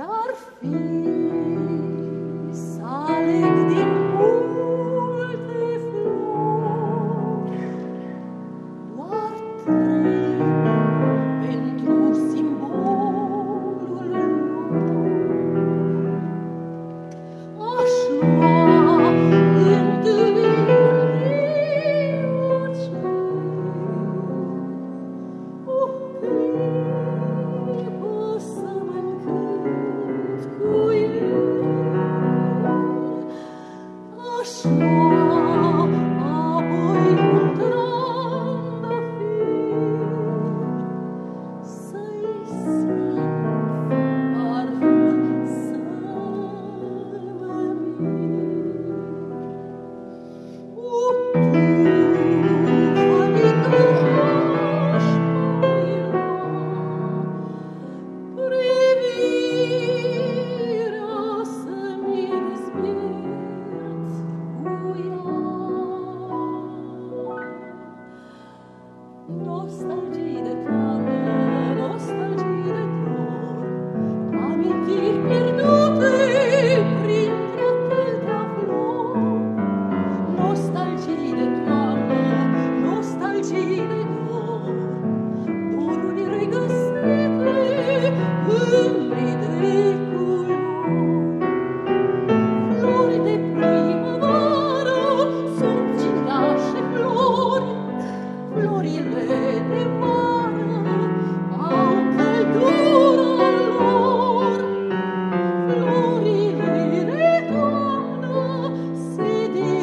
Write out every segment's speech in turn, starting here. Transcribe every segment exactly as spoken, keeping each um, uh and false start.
Ce-ar fi să aleg din multe flori doar trei pentru simbolul lor? Aș lua întâi orice, o clipă să mă încânt cu el. Aș lua apoi un trandafir, să-i simt parfumul, să-l mămir. O tufă mică aș mai lua, privirea să-mi dezbiert cu ea. Nostalgii de toamnă, nostalgii de dor, amintiri pierdute printre atâtea flori. Nostalgii de toamnă, nostalgii de dor, doruri regăsite în mii de culori. Flori de primăvară sunt gingașe flori, florile de vară au căldura lor. Florile de toamnă se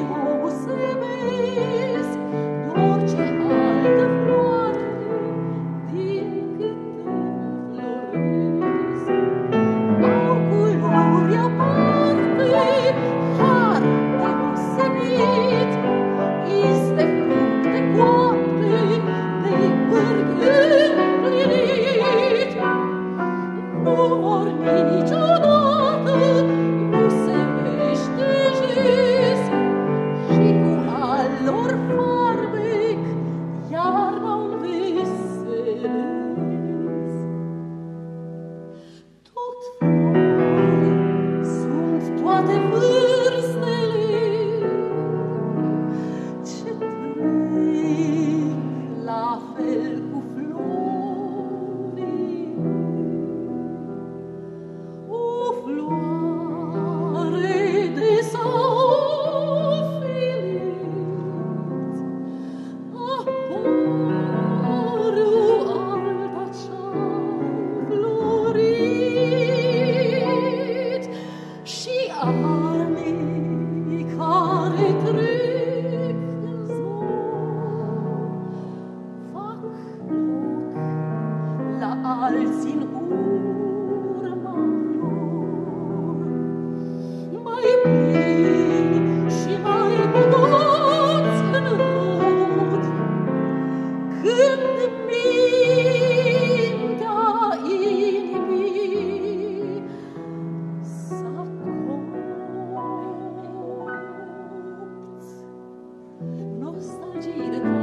deosebesc de orice altă floare din câte înfloresc. Au culori aparte, har deosebit, iz de fructe coapte, de pârg împlinit. Nu vor niciodată, nu se veștejesc și cu al lor farmec iarna înveselesc. Tot flori sunt toate vârstele ce trec la fel cu florii. O floare de sofilit, apare alta ce-a florit și ani care trec în zor fac loc la alții în urma lor. Mai plini și mai bogați în rod, când mintea inimii s-a copt. Nostalgii de